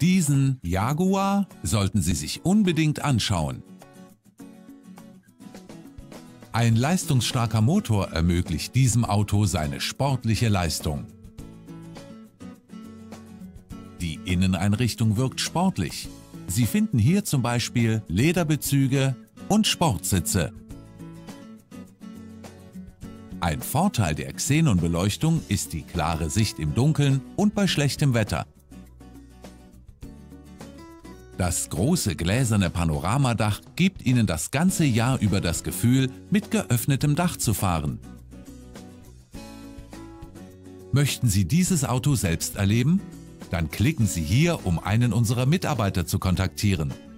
Diesen Jaguar sollten Sie sich unbedingt anschauen. Ein leistungsstarker Motor ermöglicht diesem Auto seine sportliche Leistung. Die Inneneinrichtung wirkt sportlich. Sie finden hier zum Beispiel Lederbezüge und Sportsitze. Ein Vorteil der Xenonbeleuchtung ist die klare Sicht im Dunkeln und bei schlechtem Wetter. Das große gläserne Panoramadach gibt Ihnen das ganze Jahr über das Gefühl, mit geöffnetem Dach zu fahren. Möchten Sie dieses Auto selbst erleben? Dann klicken Sie hier, um einen unserer Mitarbeiter zu kontaktieren.